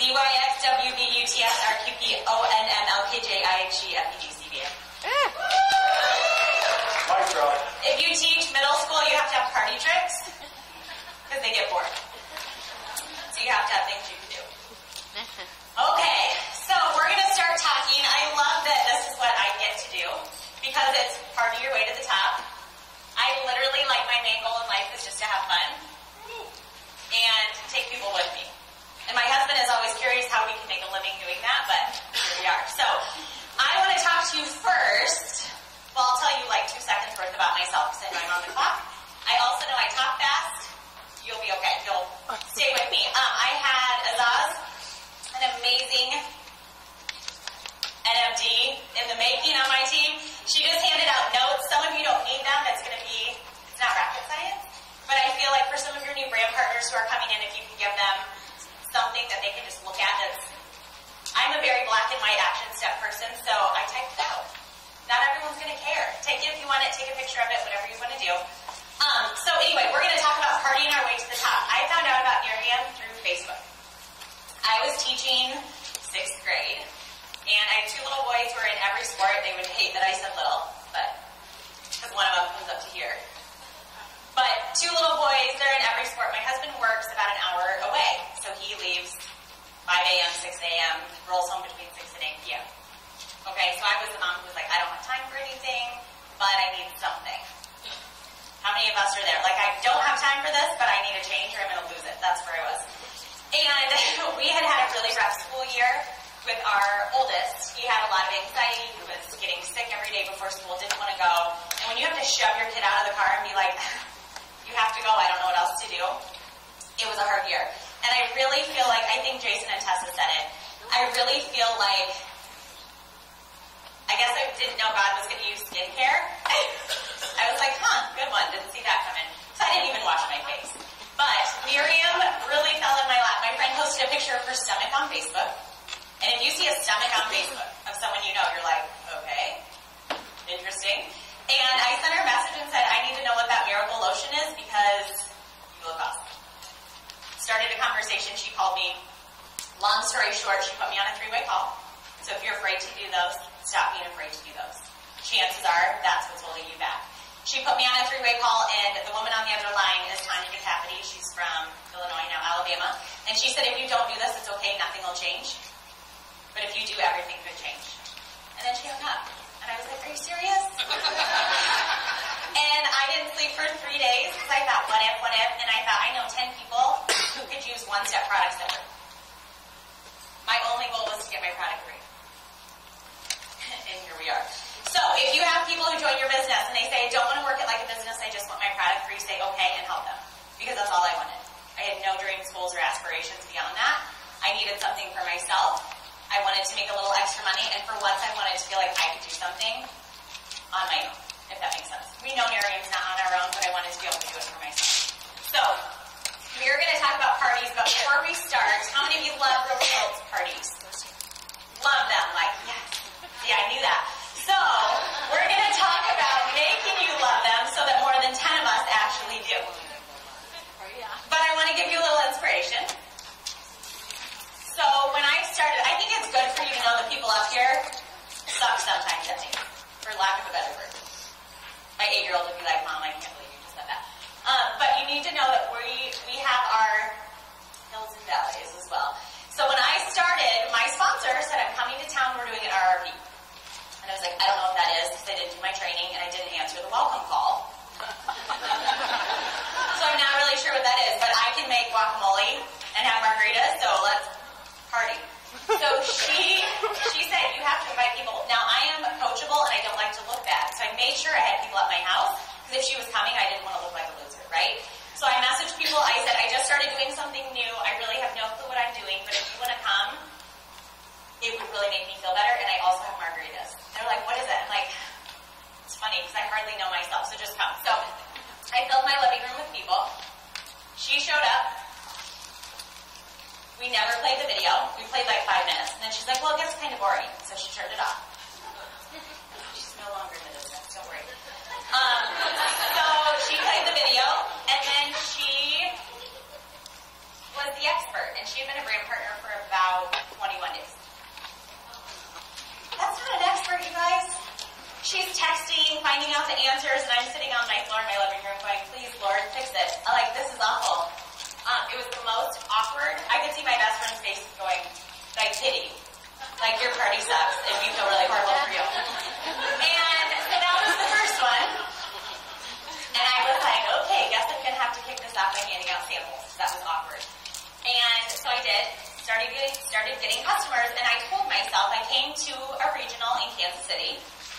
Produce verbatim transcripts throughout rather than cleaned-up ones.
B Y X W B U T S R Q P O N M L K J I G F E D C B A. If you teach middle school, you have to have party tricks, because they get bored. So you have to have things you can do. Okay, so we're going to start talking. I love that this is what I get to do, because it's part of your way to the top. I literally, like, my main goal in life is just to have fun and take people with me. And my husband is always curious how we can make a living doing that, but here we are. So I want to talk to you first. Well, I'll tell you like two seconds worth about myself because I know I'm on the clock. I also know I talk fast. You'll be okay. You'll stay with me. Um, I had Azaz, an amazing N M D in the making on my team. She just handed out notes. Some of you don't need them. It's going to be, it's not rocket science. But I feel like for some of your new brand partners who are coming in, if you can give them something that they can just look at that's, I'm a very black and white action step person, so I typed it out. Not everyone's going to care. Take it if you want it, take a picture of it, whatever you want to do. Um, so anyway, we're going to talk about partying our way to the top. I found out about Miriam through Facebook. I was teaching sixth grade, and I had two little boys who were in every sport. They would hate that I said little, but because one of them comes up to here. But two little boys, they're in every sport. My husband works about an hour away, so he leaves five a m, six a m, rolls home between six and eight p m Okay, so I was the mom who was like, I don't have time for anything, but I need something. How many of us are there? Like, I don't have time for this, but I need a change or I'm going to lose it. That's where I was. And we had had a really rough school year with our oldest. He had a lot of anxiety. He was getting sick every day before school, didn't want to go. And when you have to shove your kid out of the car and be like, you have to go, I don't know what else to do, it was a hard year. And I really feel like, I think Jason and Tessa said it, I really feel like, I guess I didn't know God was going to use skincare. I was like, huh, good one, didn't see that coming. So I didn't even wash my face. But Miriam really fell in my lap. My friend posted a picture of her stomach on Facebook. And if you see a stomach on Facebook of someone you know, you're like, okay, interesting. And I sent her a message and said, I need to know what that miracle lotion is because you look awesome. Started a conversation. She called me. Long story short, she put me on a three-way call. So if you're afraid to do those, stop being afraid to do those. Chances are that's what's holding you back. She put me on a three-way call, and the woman on the other line is Tanya McCafferty. She's from Illinois, now Alabama. And she said, if you don't do this, it's okay. Nothing will change. But if you do, everything could change. And then she hung up. And I was like, are you serious? And I didn't sleep for three days because I thought, what if, what if? And I thought, I know ten people who could use one-step products that work. My only goal was to get my product free. And here we are. So if you have people who join your business and they say, I don't want to work it like a business, I just want my product free, say okay and help them. Because that's all I wanted. I had no dreams, goals, or aspirations beyond that. I needed something for myself. I wanted to make a little extra money, and for once I wanted to feel like I could do something on my own, if that makes sense. We know Miriam's not on our own, but I wanted to be able to do it for myself. So, we're going to talk about parties, but before we start, how many of you love the results parties? Love them, like, yes. Yeah, I knew that. So, we're going to talk about making you love them so that more than ten of us actually do. But I want to give you a little inspiration. So, when I started, I think it's good for you to know the people up here suck sometimes at me, for lack of a better word. My eight-year-old would be like, Mom, I can't believe you just said that. Um, but you need to know that we, we have our hills and valleys as well. So when I started, my sponsor said, I'm coming to town, we're doing an R R P. And I was like, I don't know what that is because I didn't do my training and I didn't answer the welcome call. So I'm not really sure what that is, but I can make guacamole and have margaritas, so let's party. So she she said, you have to invite people. Now, I am coachable and I don't like to look bad, so I made sure I had people at my house, because if she was coming, I didn't want to look like a loser, right? So I messaged people, I said, I just started doing something new, I really have no clue what I'm doing, but if you want to come, it would really make me feel better, and I also have margaritas. They're like, what is it? I'm like, it's funny, because I hardly know myself, so just come. So I filled my living room with people. She showed up. We never played the video. We played like five minutes. And then she's like, well, it gets kind of boring. So she turned it off. She's no longer in the business. Don't worry. Um, so she played the video. And then she was the expert, and she had been a brand partner for about twenty-one days. That's not an expert, you guys. She's texting, finding out the answers, and I'm sitting on my floor in my living room going, please, Lord, fix it. I'm like, this is awful. Um, it was the most awkward. I could see my best friend's face going, like, pity. Like, your party sucks, and you feel really horrible for you. And so that was the first one. And I was like, okay, guess I'm going to have to kick this off by handing out samples. That was awkward. And so I did. Started getting, started getting customers, and I told myself I came to a regional in Kansas City.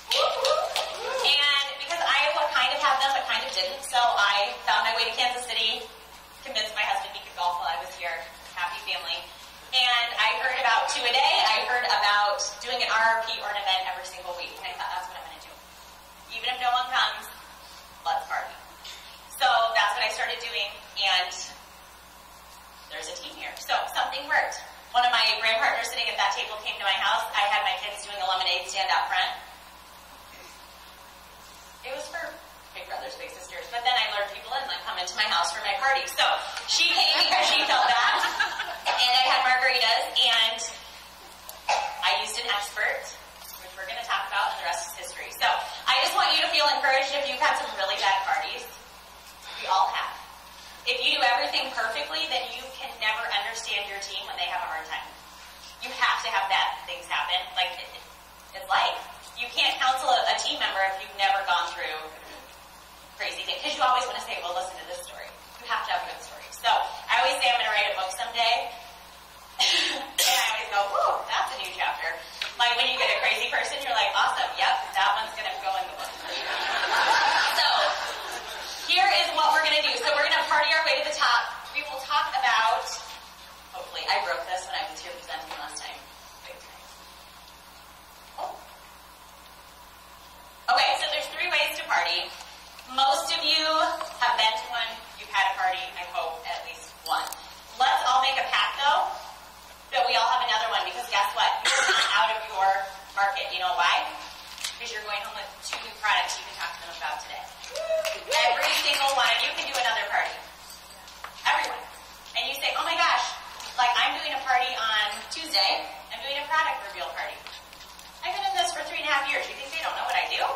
And because Iowa kind of had them, but kind of didn't, so I found my way to Kansas City, convinced my husband he could golf while I was here. Happy family. And I heard about two a day. I heard about doing an R R P or an event every single week, and I thought that's what I'm going to do. Even if no one comes, let's party. So that's what I started doing, and there's a team here. So something worked. One of my brand partners sitting at that table came to my house. I had my kids doing a lemonade stand out front. It was for big brothers, big sisters, but then I lured people in, like, come into my house for my party. So she came because she felt bad, and I had margaritas, and I used an expert, which we're going to talk about, and the rest is history. So I just want you to feel encouraged if you've had some really bad parties. We all have. If you do everything perfectly, then you can never understand your team when they have a hard time. You have to have bad things happen. Like, it, it's life. You can't counsel a, a team member if you've never gone through crazy things. Because you always want to say, well, listen to this story. You have to have a good story. So I always say I'm going to write a book someday. And I always go, whew, that's a new chapter. Like, when you get a crazy person, you're like, awesome, yep, that one's going to go in the book. So here is what we're going to do. So we're going to party our way to the top. We will talk about, hopefully, I broke this when I was here presenting last time. Big time. Oh. Okay, so there's three ways to party. Most of you have been to one. You've had a party, I hope, at least one. Let's all make a pact, though, that we all have another one, because guess what? You're not out of your market. You know why? Because you're going home with two new products you can talk to them about today. Every single one of you can do another party. Everyone. And you say, oh my gosh, like, I'm doing a party on Tuesday. I'm doing a product reveal party. I've been in this for three and a half years. You think they don't know what I do?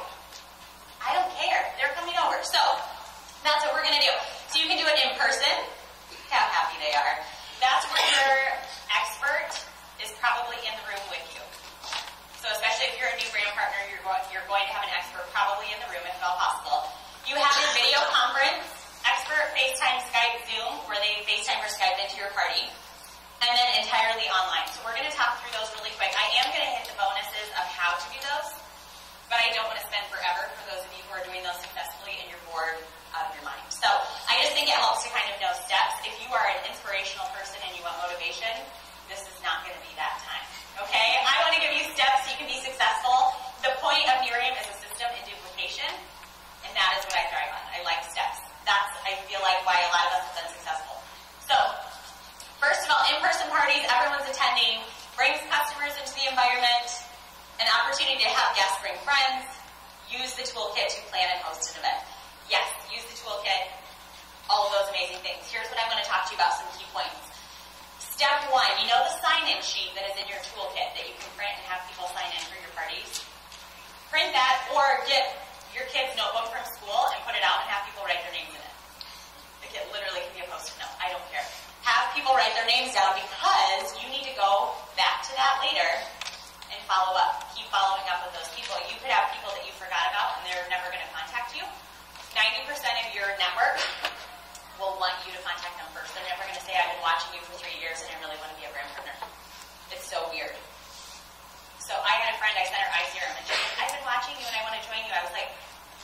I don't care. They're coming over. So that's what we're going to do. So you can do it in person. How happy they are. That's where your expert is probably in the room with you. So especially if you're a new brand partner, you're going, you're going to have an expert probably in the room if at all possible. You have your video conference, expert, FaceTime, Skype, Zoom, where they FaceTime or Skype into your party, and then entirely online. So we're going to talk through those really quick. I am going to hit the bonuses of how to do those, but I don't want to spend forever for those of you who are doing those successfully and you're bored out of your mind. So I just think it helps to kind of know steps. If you are an inspirational person and you want motivation, this is not going to be that time. Okay? I want to give you steps so you can be successful. The point of Miriam is a system in duplication, and that is what I thrive on. I like steps. That's, I feel like, why a lot of us have been successful. So, first of all, in-person parties, everyone's attending, brings customers into the environment, an opportunity to have guests bring friends, use the toolkit to plan and host an event. Yes, use the toolkit, all of those amazing things. Here's what I'm going to talk to you about, some key points. Step one, you know the sign-in sheet that is in your toolkit that you can print and have people sign in for your parties? Print that, or get your kid's notebook from school and put it out and have people write their names in it. It literally can be a post-it note. I don't care. Have people write their names down, because you need to go back to that later and follow up. Keep following up with those people. You could have people that you forgot about and they're never going to contact you. ninety percent of your network will want you to contact them first. They're never going to say, I've been watching you for three years and I really want to be a brand partner. It's so weird. So I had a friend, I sent her eye serum, and she said, I've been watching you and I want to join you. I was like,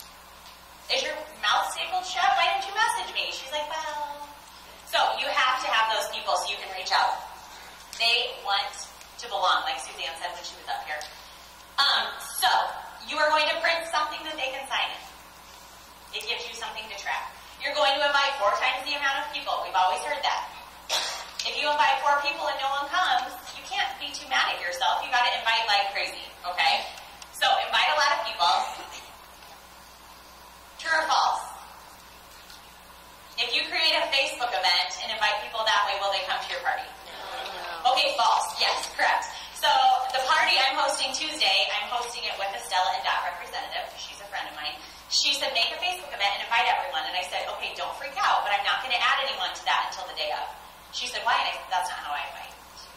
is your mouth stapled shut? Why didn't you message me? She's like, well. So you have to have those people so you can reach out. They want to belong, like Suzanne said when she was up here. Um, so you are going to print something that they can sign in. It gives you something to track. You're going to invite four times the amount of people. We've always heard that. If you invite four people and no one comes, you can't be too mad at yourself. You got to invite like crazy, okay? So invite a lot of people. True or false? If you create a Facebook event and invite people that way, will they come to your party? No. Okay, false. Yes, correct. So the party I'm hosting Tuesday, I'm hosting it with Estella and Dot Representative. She's a friend of mine. She said, make a Facebook event and invite everyone. And I said, okay, don't freak out, but I'm not going to add anyone to that until the day of. She said, why? And I said, that's not how I invite.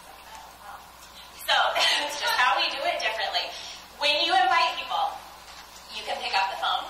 So it's just how we do it differently. When you invite people, you can pick up the phone.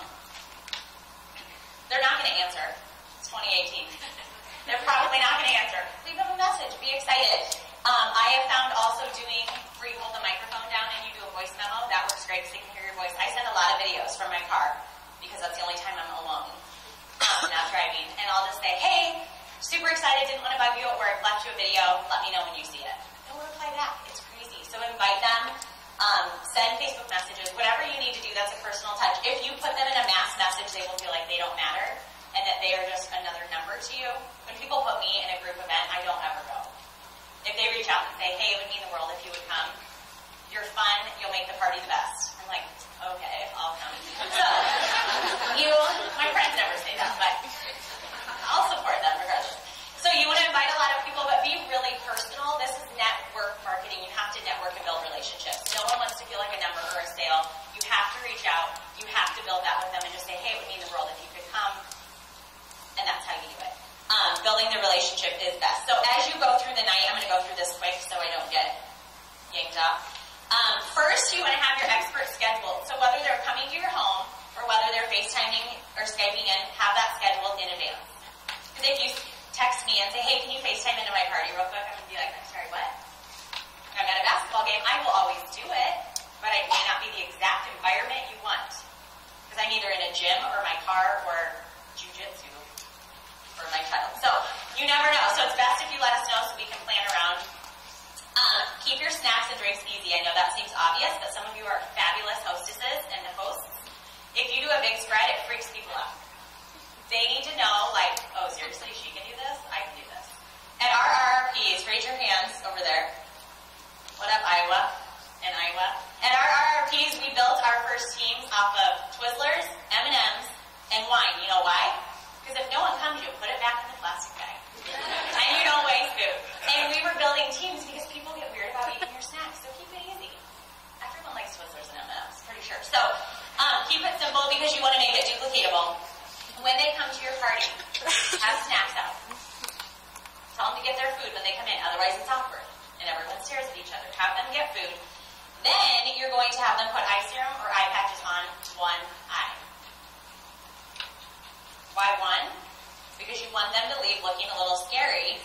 They're not going to answer. It's twenty eighteen. They're probably not going to answer. Leave them a message. Be excited. Um, I have found also doing where you hold the microphone down and you do a voice memo. That works great because they can hear your voice. I send a lot of videos from my car because that's the only time I'm alone, um, not driving. And I'll just say, hey, super excited, didn't want to bug you at work, left you a video, let me know when you see it. They'll reply back. It's crazy. So invite them, um, send Facebook messages, whatever you need to do that's a personal touch. If you put them in a mass message, they will feel like they don't matter and that they are just another number to you. When people put me in a group event, I don't ever go. If they reach out and say, hey, it would mean the world if you would come. You're fun. You'll make the party the best. I'm like, okay, I'll come. So, you, my friends never say that, but I'll support them regardless. So you want to invite a lot of people, but be really personal. This is network marketing. You have to network and build relationships. No one wants to feel like a number or a sale. You have to reach out. You have to build that with them and just say, hey, it would mean the world if you could come. And that's how you do it. Um, building the relationship is best. So as you go through the night, I'm going to go through this quick so I don't get yanked off. Um, first, you want to have your expert scheduled. So whether they're coming to your home or whether they're FaceTiming or Skyping in, have that scheduled in advance. Because if you text me and say, hey, can you FaceTime into my party real quick? I'm going to be like, I'm sorry, what? I'm at a basketball game. I will always do it, but it may not be the exact environment you want. Because I'm either in a gym or my car or jiu-jitsu for my child. So you never know. So it's best if you let us know so we can plan around. Um, keep your snacks and drinks easy. I know that seems obvious, but some of you are fabulous hostesses and hosts. If you do a big spread, it freaks people out. They need to know, like, oh, seriously, she can do this? I can do this. At our R R Ps, raise your hands over there. What up, Iowa? And Iowa. At our R R Ps, we built our first teams off of Twizzlers, M and M's, and wine. You know why? Because if no one comes, you put it back in the plastic bag. And you don't waste food. And we were building teams because people get weird about eating your snacks, so keep it easy. Everyone likes Twizzlers and M and M's, pretty sure. So um, keep it simple because you want to make it duplicatable. When they come to your party, have snacks out. Tell them to get their food when they come in, otherwise it's awkward. And everyone stares at each other. Have them get food. Then you're going to have them put eye serum or eye patches on one eye. Why one? Because you want them to leave looking a little scary.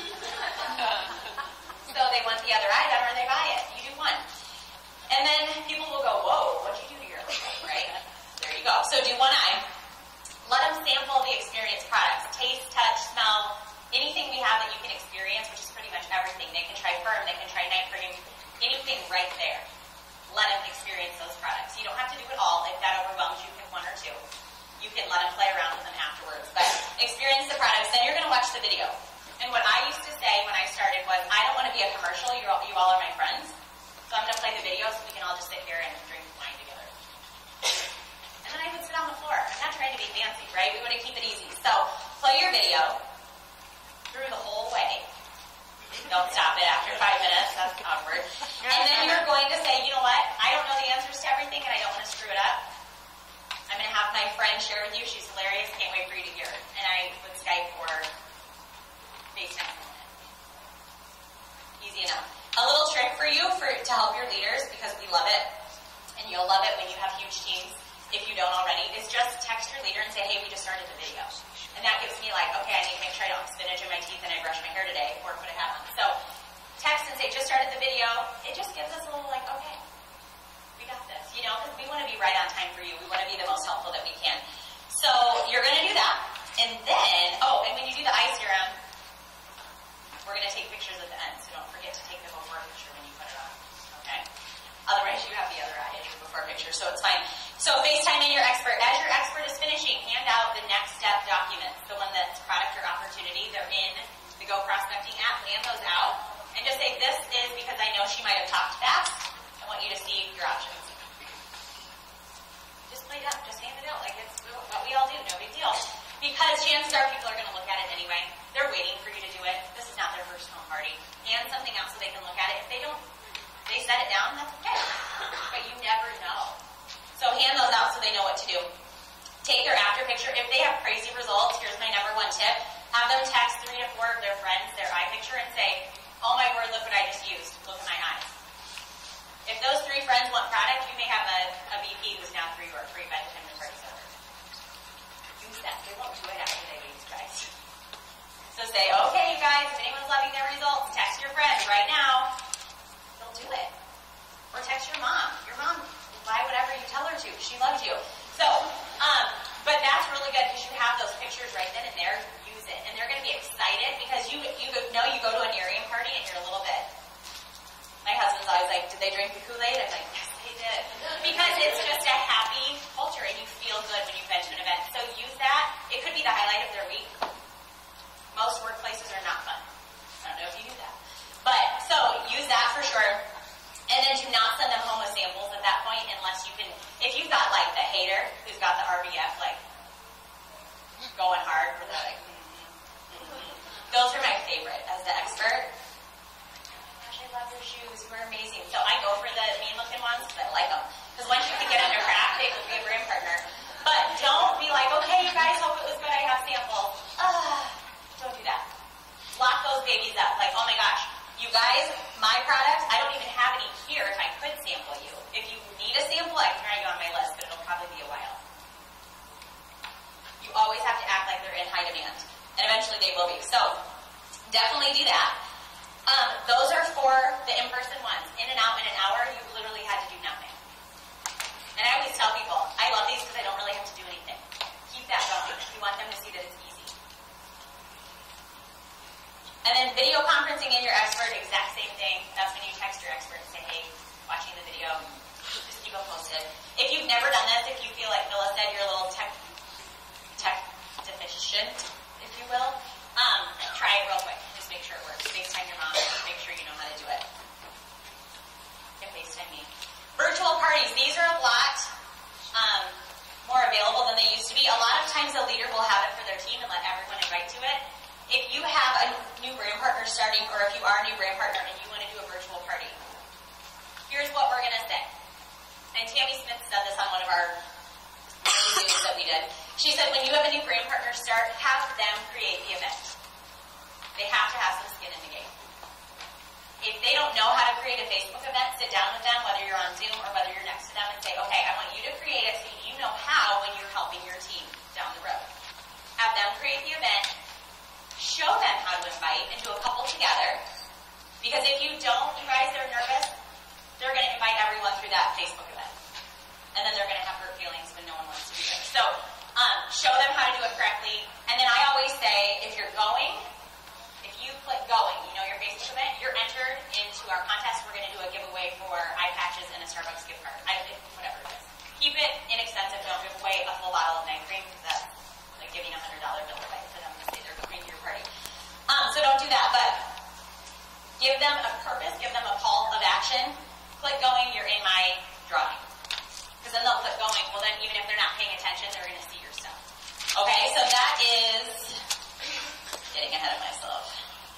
So they want the other eye done or they buy it. You do one. And then people will go, whoa, what'd you do to your eye, right? There you go. So do one eye. Let them sample the experience products. Taste, touch, smell, anything we have that you can experience, which is pretty much everything. They can try Firm, they can try Night Cream, anything right there. Let them experience those products. You don't have to do it all. If that overwhelms you, pick one or two. You can let them play around with them afterwards. But experience the products, then you're going to watch the video. And what I used to say when I started was, I don't want to be a commercial. You're all, you all are my friends. So I'm going to play the video so we can all just sit here and drink wine together. And then I would sit on the floor. I'm not trying to be fancy, right? We want to keep it easy. So play your video through the whole way. Don't stop it after five minutes. That's awkward. And then you're going to say, you know what? I don't know the answers to everything and I don't want to screw it up. I'm going to have my friend share with you. She's hilarious. Can't wait for you to hear it. And I would Skype or FaceTime. Easy enough. A little trick for you for to help your leaders, because we love it, and you'll love it when you have huge teams, if you don't already, is just text your leader and say, hey, we just started the video. And that gives me like, okay, I need to make sure I don't have spinach in my teeth and I brush my hair today, or put a hat on. So text and say, just started the video. It just gives us a little like, okay, we got this, you know, because we want to be right on time for you. We want to be the most helpful that we can. So you're going to do that. And then, oh, and when you do the eye serum, we're going to take pictures at the end. So don't forget to take the before picture when you put it on. Okay? Otherwise, you have the other eye in your before picture, so it's fine. So FaceTime in your expert. As your expert is finishing, hand out the next step documents. The one that's product or opportunity. They're in the Go Prospecting app. Hand those out. And just say, this is because I know she might have talked fast. I want you to see your options. Just play it up. Just hand it out like it's what we all do. No big deal. Because chances are people are going to look at it anyway. They're waiting for you to do it. This is not their first home party. Hand something out so they can look at it. If they don't, they set it down, that's okay. But you never know. So hand those out so they know what to do. Take their after picture. If they have crazy results, here's my number one tip. Have them text three to four of their friends their eye picture and say, oh my word, look what I just used. Look at my eyes. If those three friends want product, you may have a, a V P who's now three or three by the time the party's over. Use that. They won't do it after they use you guys. So say, okay, you guys, if anyone's loving their results, text your friends right now. They'll do it. Or text your mom. Your mom will buy whatever you tell her to. She loves you. So, um, but that's really good because you have those pictures right then and there. Use it. And they're going to be excited because you you know you go to a Nerium party and you're a little bit. My husband's always like, did they drink the Kool-Aid? I'm like, yes, they did. Because it's just a happy culture and you feel good when you've been to an event. So use that. It could be the highlight of their week. Most workplaces are not fun. I don't know if you do that. But, so use that for sure. And then do not send them home with samples at that point unless you can, if you've got like the hater who's got the R B F like going hard for the, like, mm-hmm, mm-hmm. Those are my favorite as the expert. I love your shoes. You are amazing. So I go for the mean-looking ones because I like them. Because once you can get under craft, they will be a brand partner. But don't be like, okay, you guys, hope it was good. I have samples. Ugh, don't do that. Lock those babies up. Like, oh my gosh, you guys, my product, I don't even have any here if I could sample you. If you need a sample, I can write you on my list, but it'll probably be a while. You always have to act like they're in high demand. And eventually they will be. So definitely do that. Um, those are for the in-person ones. In and out in an hour, you literally had to do nothing. And I always tell people, I love these because I don't really have to do anything. Keep that going. You want them to see that it's easy. And then video conferencing in your expert, exact same thing. That's when you text your expert and say, hey, watching the video, just keep them posted. If you've never done this, if you feel like Phyllis said, you're a little tech, tech deficient, if you will, um, try it real quick. Make sure it works. FaceTime your mom. Make sure you know how to do it. You can FaceTime me. Virtual parties. These are a lot um, more available than they used to be. A lot of times the leader will have it for their team and let everyone invite to it. If you have a new brand partner starting, or if you are a new brand partner and you want to do a virtual party, here's what we're going to say. And Tammy Smith said this on one of our videos that we did. She said, when you have a new brand partner start, have them create the event. They have to have some skin in the game. If they don't know how to create a Facebook event, sit down with them, whether you're on Zoom or whether you're next to them, and say, okay, I want you to create it so you know how when you're helping your team down the road. Have them create the event, show them how to invite, and do a couple together. Because if you don't, you guys, they're nervous, they're going to invite everyone through that Facebook event. And then they're going to have hurt feelings when no one wants to be there. So, um, show them how to do it correctly. And then I always say, if you're going, you click going, you know your Facebook event, you're entered into our contest. We're going to do a giveaway for eye patches and a Starbucks gift card. I, whatever it is. Keep it inexpensive. Don't give away a full bottle of night cream because that's like giving a one hundred dollar bill away for them to say they're coming to your party. Um, so don't do that, but give them a purpose, give them a call of action. Click going, you're in my drawing. Because then they'll click going. Well, then even if they're not paying attention, they're going to see your stuff. Okay, so that is getting ahead of myself,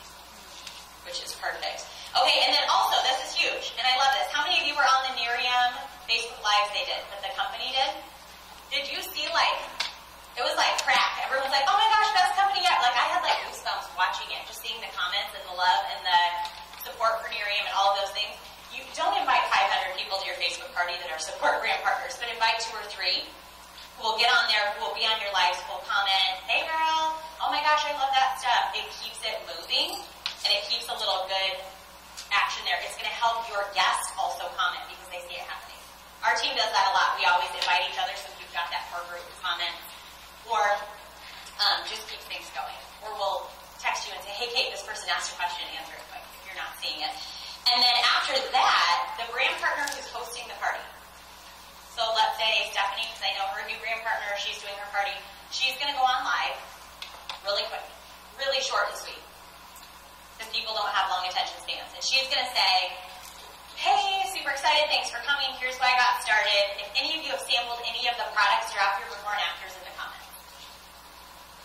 which is perfect. Okay, and then also, this is huge, and I love this. How many of you were on the Nerium Facebook Lives they did, that the company did? Did you see, like, it was like crack. Everyone's like, oh my gosh, best company yet. Like, I had, like, goosebumps watching it, just seeing the comments and the love and the support for Nerium and all of those things. You don't invite five hundred people to your Facebook party that are support brand partners, but invite two or three who will get on there, who will be on your lives, who will comment, hey girl, oh my gosh, I love that stuff. It keeps it moving, and it keeps a little good action there. It's going to help your guests also comment because they see it happening. Our team does that a lot. We always invite each other, so if you've got that core group comment, or um, just keep things going. Or we'll text you and say, hey Kate, this person asked a question, answer it quick if you're not seeing it. And then after that, the brand partner who's hosting the party. So let's say Stephanie, because I know her new brand partner, she's doing her party. She's going to go on live really quick, really short and sweet, because people don't have long attention spans. And she's going to say, hey, super excited, thanks for coming. Here's why I got started. If any of you have sampled any of the products, drop your before and afters in the comments.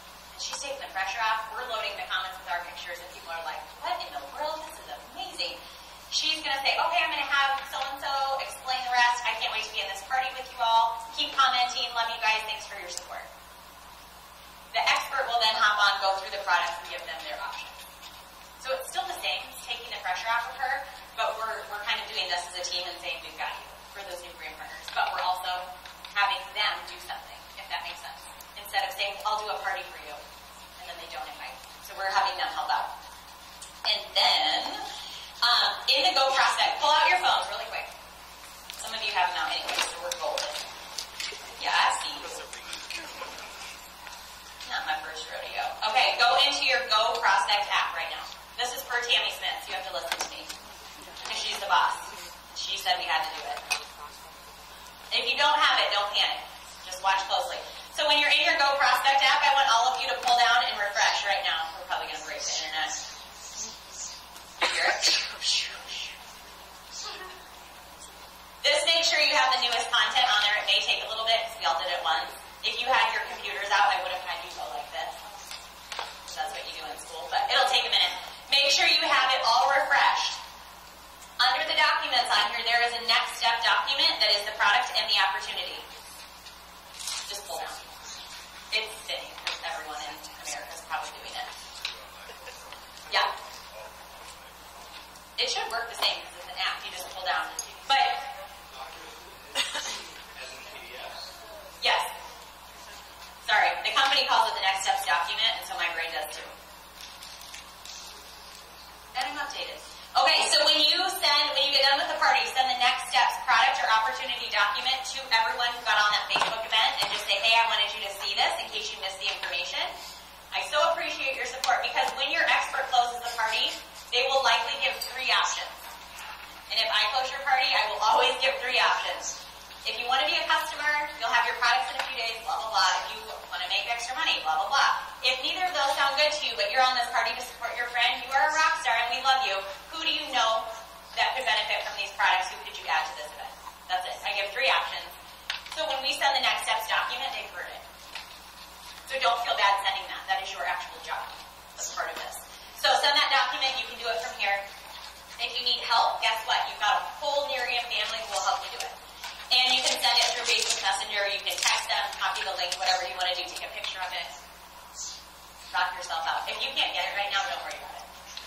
just taking the pressure off. We're loading the comments with our pictures, and people are like, what in the world? This is amazing. She's going to say, okay, I'm going to have so-and-so explain the rest. I can't wait to be in this party with you all. Keep commenting. Love you guys. Thanks for your support. The expert will then hop on, go through the products, and give them their options. So it's still the same. It's taking the pressure off of her, but we're, we're kind of doing this as a team and saying we've got you for those new brand partners. But we're also having them do something, if that makes sense. Instead of saying, I'll do a party for you, and then they don't invite. So we're having them help out. And then, um, in the Go Prospect, pull out your phones really quick. Some of you have them out anyway, so we're golden. Yeah, I see you. Not my first rodeo. Okay, go into your Go Prospect app right now. This is per Tammy Smith, so you have to listen to me. Because she's the boss. She said we had to do it. If you don't have it, don't panic. Just watch closely. So when you're in your Go Prospect app, I want all of you to pull down and refresh right now. We're probably going to break the internet. Hear it? This makes sure you have the newest content on there. It may take a little bit because we all did it once. If you had your computers out, I would have had you go like this. That's what you do in school, but it'll take a minute. Make sure you have it all refreshed. Under the documents on here, there is a next step document that is the product and the opportunity. Just pull down. It's fitting because everyone in America is probably doing it. Yeah. It should work the same because it's an app. You just pull down. But, yes. Sorry, the company calls it the next steps document, and so my brain does too. And I'm updated. Okay, so when you send, when you get done with the party, send the next steps product or opportunity document to everyone who got on that Facebook event and just say, hey, I wanted you to see this in case you missed the information. I so appreciate your support because when your expert closes the party, they will likely give three options. And if I close your party, I will always give three options. If you want to be a customer, you'll have your products in a few days, blah, blah, blah. If you want to make extra money, blah, blah, blah. If neither of those sound good to you, but you're on this party to support your friend, you are a rock star and we love you, who do you know that could benefit from these products? Who could you add to this event? That's it. I give three options. So when we send the next steps document, they've heard it. So don't feel bad sending that. That is your actual job as part of this. So send that document. You can do it from here. If you need help, guess what? You've got a whole Nerium family who will help you do it. And you can send it through Facebook Messenger. You can text them, copy the link, whatever you want to do. Take a picture of it. Rock yourself out. If you can't get it right now, don't worry about it.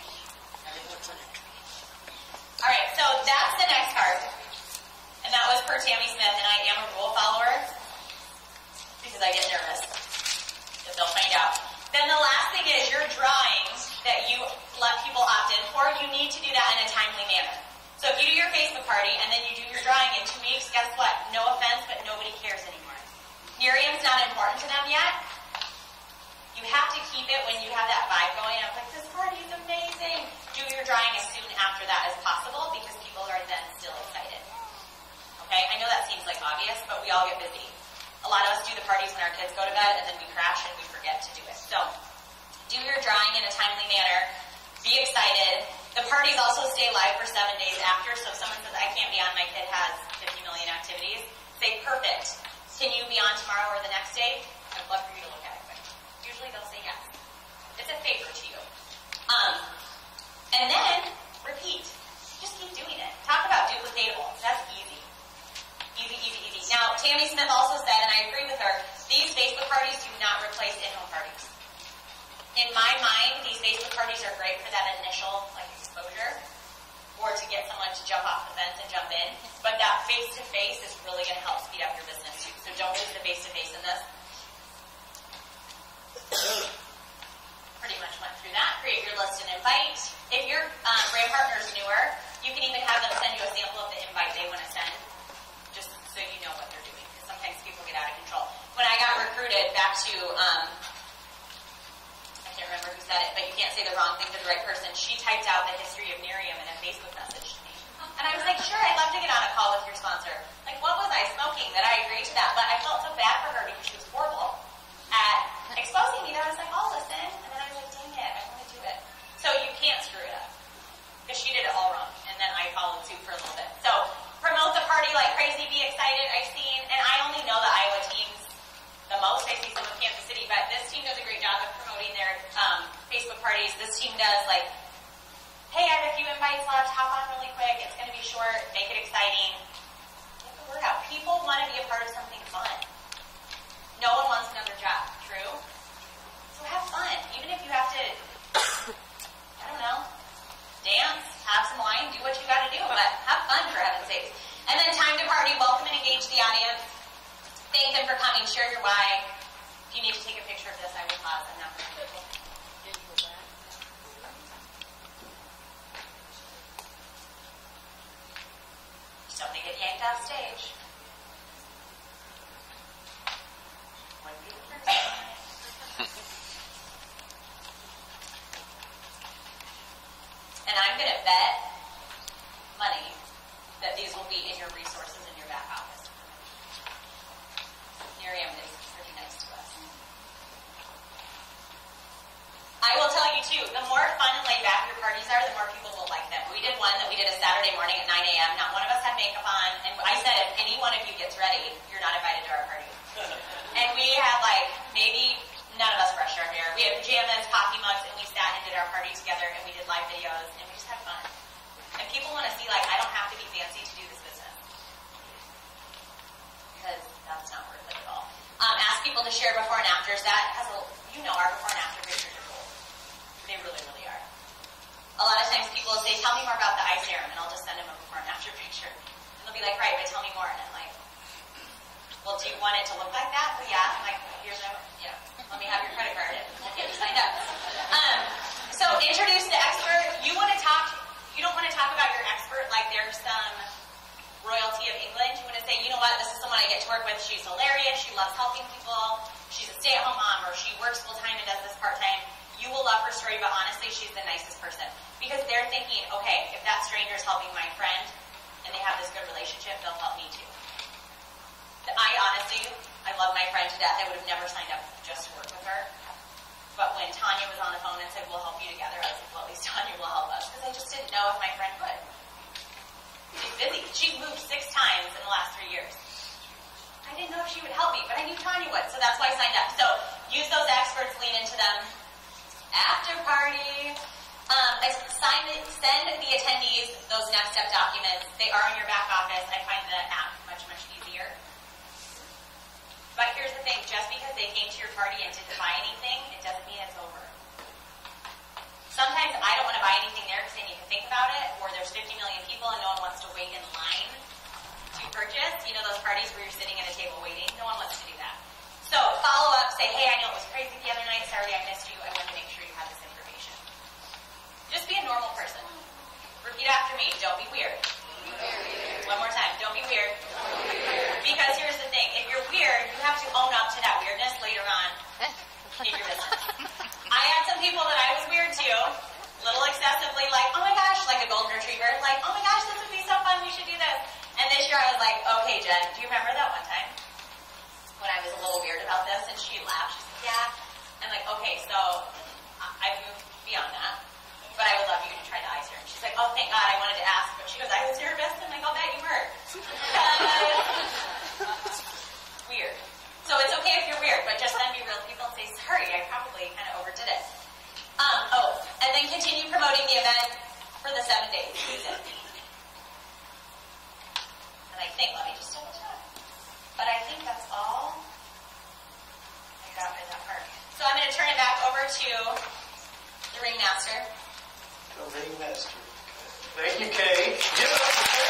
All right, so that's the next card. And that was per Tammy Smith, and I am a rule follower because I get nervous if they'll find out. Then the last thing is your drawings that you let people opt in for, you need to do that in a timely manner. So if you do your Facebook party and then you do your drawing in two weeks, guess what? No offense, but nobody cares anymore. Nerium's not important to them yet. You have to keep it when you have that vibe going of like, this party is amazing. Do your drawing as soon after that as possible because people are then still excited. Okay? I know that seems like obvious, but we all get busy. A lot of us do the parties when our kids go to bed and then we crash and we forget to do it. So, do your drawing in a timely manner. Be excited. The parties also stay live for seven days after, so if someone says, I can't be on, my kid has fifty million activities, say, perfect. Can you be on tomorrow or the next day? I'd love for you to look at it quick. Usually they'll say yes. It's a favor to you. Um, and then, repeat. Just keep doing it. Talk about duplicatable. That's easy. Easy, easy, easy. Now, Tammy Smith also said, and I agree with her, these Facebook parties do not replace in-home parties. In my mind, these Facebook parties are great for that initial like exposure or to get someone to jump off the fence and jump in. But that face-to-face is really going to help speed up your business too. So don't lose the face-to-face in this. Pretty much went through that. Create your list and invite. If your um, brand partner is newer, you can even have them send you a sample of the invite they want to send just so you know what they're doing. Because sometimes people get out of control. When I got recruited back to... Um, I can't remember who said it, but you can't say the wrong thing to the right person. She typed out the history of Nerium in a Facebook message to me. And I was like, sure, I'd love to get on a call with your sponsor. Like, what was I smoking that I agreed to that? But I felt so bad for her because she was horrible at exposing me that I was like, I'll listen. And then I was like, dang it, I want to do it. So you can't screw it up. Because she did it all wrong. And then I followed suit for a little bit. So promote the party like crazy, be excited. I've seen, and I only know the Iowa teams the most. I see some of Kansas City crazy, but this team does a great job of promoting their um, Facebook parties. This team does like, hey, I have a few invites left, hop on really quick, it's going to be short, make it exciting. Get the word out. People want to be a part of something fun. No one wants another job, true? So have fun. Even if you have to, I don't know, dance, have some wine, do what you got to do, but have fun for heaven's sake. And then time to party, welcome and engage the audience. Thank them for coming, share your why. If you need to take a picture of this, I will pause and not remember. Somebody get yanked off stage. One people person. And I'm going to bet money that these will be in your resources in your back office. Miriam is pretty nice to us. I will tell you too, the more fun and laid back your parties are, the more people will like them. We did one that we did a Saturday morning at nine a.m. Not one of us had makeup on, and I said if any one of you gets ready, you're not invited to our party. And we had like, maybe none of us brushed our hair. We had pajamas, coffee mugs, and we sat and did our party together, and we did live videos, and we just had fun. And people want to see like, I don't have to be fancy to do this business. Because that's not worth it at all. Um, ask people to share before and afters. That has a, you know, our before and after pictures are cool. They really, really are. A lot of times people will say, tell me more about the eye serum, and I'll just send them a before and after picture. And they'll be like, right, but tell me more. And I'm like, well, do you want it to look like that? Well, yeah. I'm like, here's my, yeah. Let me have your credit card and we'll get you signed up. Um, so introduce the expert. You want to talk, you don't want to talk about your expert like they're some royalty of England. You want to say, you know what, this is someone I get to work with. She's hilarious. She loves helping people. She's a stay-at-home mom, or she works full-time and does this part-time. You will love her story, but honestly, she's the nicest person. Because they're thinking, okay, if that stranger is helping my friend and they have this good relationship, they'll help me too. I honestly, I love my friend to death. I would have never signed up just to work with her. But when Tanya was on the phone and said, we'll help you together, I was like, well, at least Tanya will help us. Because I just didn't know if my friend could. She's busy. She's moved six times in the last three years. I didn't know if she would help me, but I knew Tanya would. So that's why I signed up. So use those experts, lean into them. After party. Um, sign, send the attendees those next step documents. They are in your back office. I find the app much, much easier. But here's the thing, just because they came to your party and didn't buy anything, it doesn't mean it's over. Sometimes I don't want to buy anything there because I need to think about it, or there's fifty million people and no one wants to wait in line to purchase. You know those parties where you're sitting at a table waiting? No one wants to do that. So follow up, say, hey, I know it was crazy the other night, sorry I missed you, I wanted to make sure you had this information. Just be a normal person. Repeat after me, don't be weird. One more time, don't be weird. Because here's the thing, if you're weird, you have to own up to that weirdness later on in your business. I had some people that I was weird to, a little excessively like, oh my gosh, like a golden retriever, like, oh my gosh, this would be so fun, we should do this. And this year I was like, okay, Jen, do you remember that one time when I was a little weird about this? And she laughed, she said, yeah. I'm like, okay, so I've moved beyond that. But I would love you to try the eye serum. She's like, oh, thank God, I wanted to ask. But she goes, I was nervous. I'm like, I'll bet you were. Weird. So it's okay if you're weird, but just then be real people and say, sorry, I probably kind of overdid it. Um, oh, and then continue promoting the event for the seven days. And I think, let me just double check. But I think that's all I got in that part. So I'm going to turn it back over to the ringmaster. The ringmaster. Thank you, Kay. Give it up for Kay.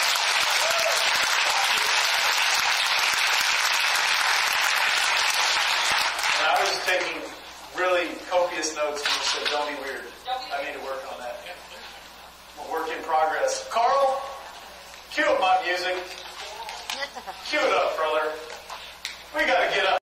And I was taking really copious notes when you said, don't be weird. Don't be weird. I need to work on that. A work in progress. Carl, cue up my music. Cue it up, brother. We got to get up.